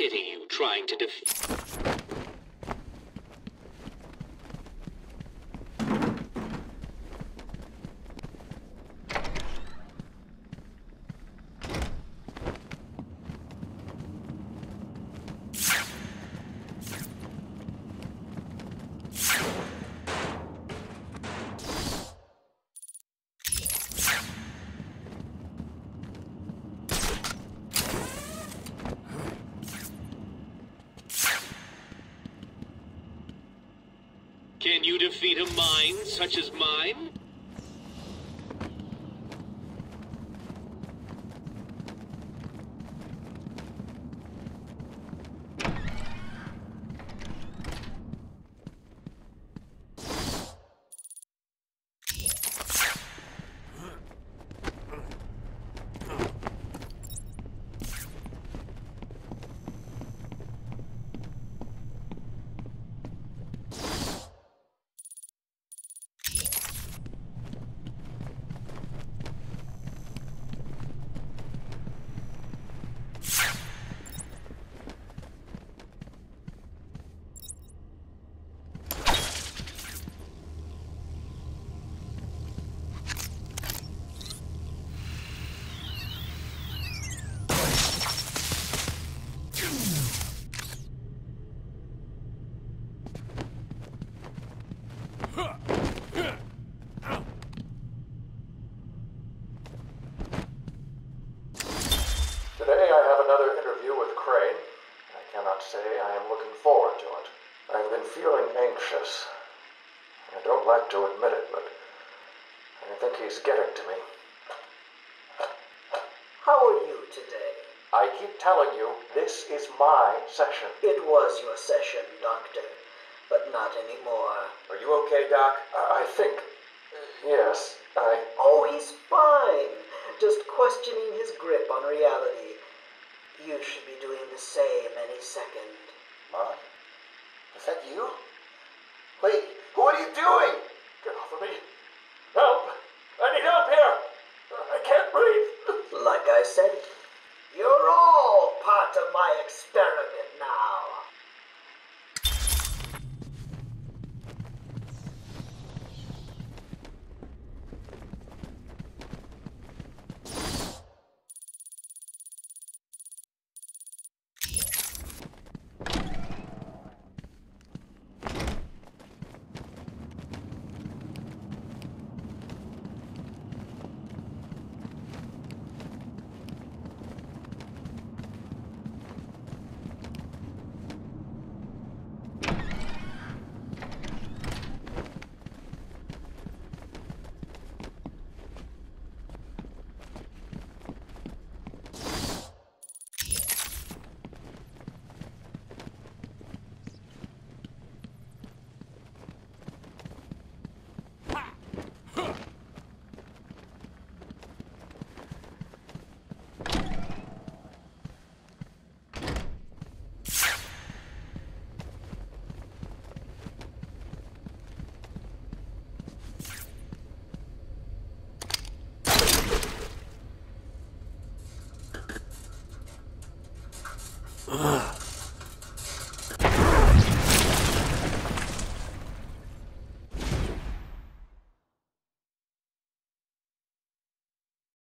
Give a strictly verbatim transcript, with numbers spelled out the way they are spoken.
pity you trying to defeat. Can you defeat a mind such as mine? Today I have another interview with Crane. I cannot say I am looking forward to it. I've been feeling anxious. I don't like to admit it, but I think he's getting to me. How are you today? I keep telling you, this is my session. It was your session, Doctor, but not anymore. Are you okay, Doc? I, I think... Yes, I... Oh, he's fine. Just questioning his grip on reality. You should be doing the same any second. Mom? Is that you? Wait, what are you doing? Get off of me. Help! I need help here! I can't breathe. Like I said, you're all part of my experiment now. Ugh.